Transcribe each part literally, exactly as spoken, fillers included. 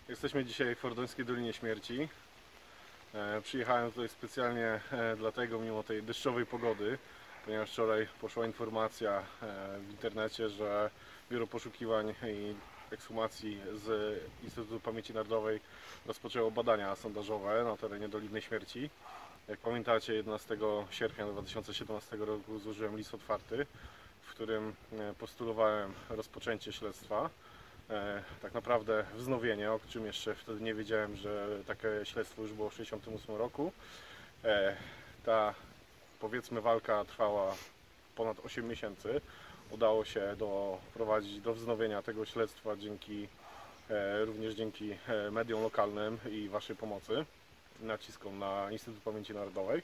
Jesteśmy dzisiaj w Fordońskiej Dolinie Śmierci. E, przyjechałem tutaj specjalnie e, dlatego, mimo tej deszczowej pogody, ponieważ wczoraj poszła informacja e, w internecie, że Biuro Poszukiwań i Ekshumacji z Instytutu Pamięci Narodowej rozpoczęło badania sondażowe na terenie Doliny Śmierci. Jak pamiętacie, jedenastego sierpnia dwa tysiące siedemnastego roku złożyłem list otwarty, w którym postulowałem rozpoczęcie śledztwa. E, tak naprawdę wznowienie, o czym jeszcze wtedy nie wiedziałem, że takie śledztwo już było w tysiąc dziewięćset sześćdziesiątym ósmym roku. E, ta, powiedzmy, walka trwała ponad osiem miesięcy. Udało się doprowadzić do wznowienia tego śledztwa dzięki, e, również dzięki e, mediom lokalnym i Waszej pomocy, naciskom na Instytut Pamięci Narodowej.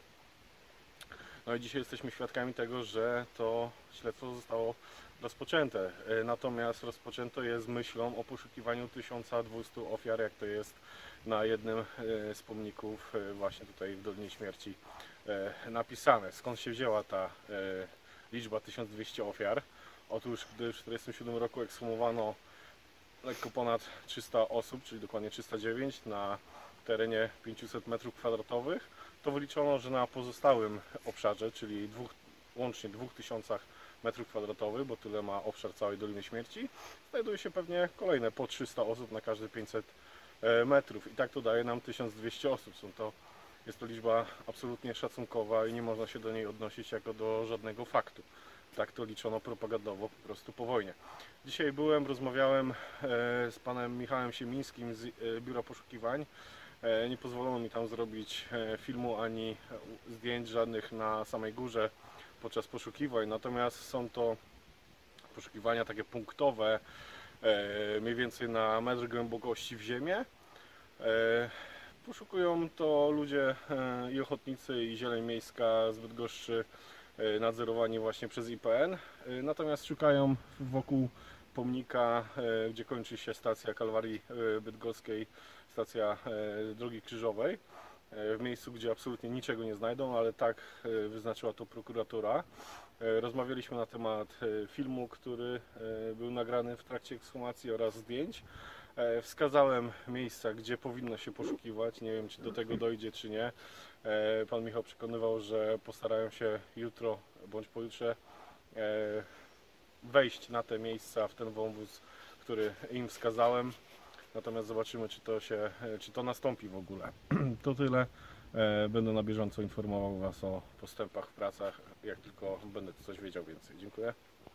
No i dzisiaj jesteśmy świadkami tego, że to śledztwo zostało rozpoczęte. Natomiast rozpoczęto je z myślą o poszukiwaniu tysiąca dwustu ofiar, jak to jest na jednym z pomników właśnie tutaj w Dolinie Śmierci napisane. Skąd się wzięła ta liczba tysiąc dwieście ofiar? Otóż, gdy w tysiąc dziewięćset czterdziestym siódmym roku ekshumowano lekko ponad trzysta osób, czyli dokładnie trzysta dziewięć na terenie pięciuset metrów kwadratowych, to wyliczono, że na pozostałym obszarze, czyli dwóch, łącznie dwóch tysiącach metrów kwadratowych, bo tyle ma obszar całej Doliny Śmierci, znajduje się pewnie kolejne po trzysta osób na każde pięćset metrów i tak to daje nam tysiąc dwieście osób. Są to, jest to liczba absolutnie szacunkowa i nie można się do niej odnosić jako do żadnego faktu. Tak to liczono propagandowo po prostu po wojnie. Dzisiaj byłem, rozmawiałem z panem Michałem Siemińskim z Biura Poszukiwań. Nie pozwolono mi tam zrobić filmu ani zdjęć żadnych na samej górze podczas poszukiwań, natomiast są to poszukiwania takie punktowe, mniej więcej na metr głębokości w ziemię. Poszukują to ludzie i ochotnicy, i zieleń miejska z Bydgoszczy, nadzorowani właśnie przez I P N, natomiast szukają wokół pomnika, gdzie kończy się stacja Kalwarii Bydgoskiej, stacja drogi krzyżowej, w miejscu, gdzie absolutnie niczego nie znajdą, ale tak wyznaczyła to prokuratura. Rozmawialiśmy na temat filmu, który był nagrany w trakcie ekshumacji, oraz zdjęć. Wskazałem miejsca, gdzie powinno się poszukiwać. Nie wiem, czy do tego dojdzie, czy nie. Pan Michał przekonywał, że postarają się jutro bądź pojutrze wejść na te miejsca, w ten wąwóz, który im wskazałem. Natomiast zobaczymy, czy to się, czy to nastąpi w ogóle. To tyle. Będę na bieżąco informował Was o postępach w pracach, jak tylko będę coś wiedział więcej. Dziękuję.